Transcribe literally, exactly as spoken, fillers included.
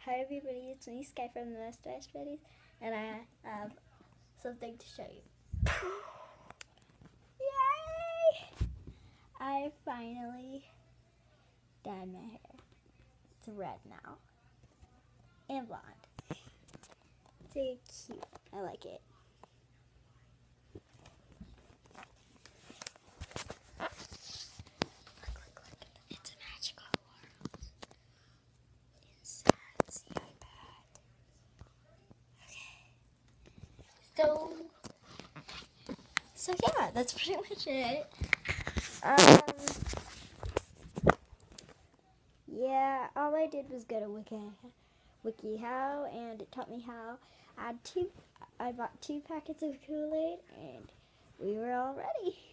Hi everybody, it's me, Skye from the Mustache Buddies, and I have something to show you. Yay! I finally dyed my hair. It's red now. And blonde. It's very cute. I like it. Look, look, look. It's a magical world. Inside the iPad. So, so yeah, that's pretty much it. Um, yeah, all I did was go to Wiki, WikiHow, and it taught me how. I had two, I bought two packets of Kool-Aid, and we were all ready.